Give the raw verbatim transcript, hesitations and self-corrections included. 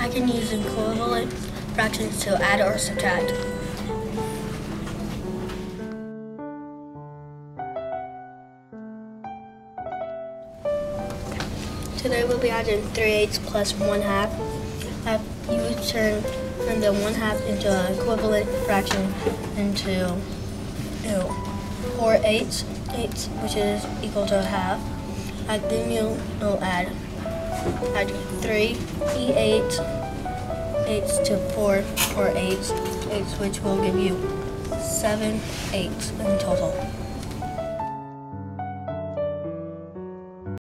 I can use equivalent fractions to add or subtract. Today we'll be adding three eighths plus one half. Have you turn, turn the one half into an equivalent fraction into you know, four eighths, eighths, which is equal to a half. And then you'll, you'll add add three e eighths, eighths to four, four eighths, eighths, which will give you seven eighths in total.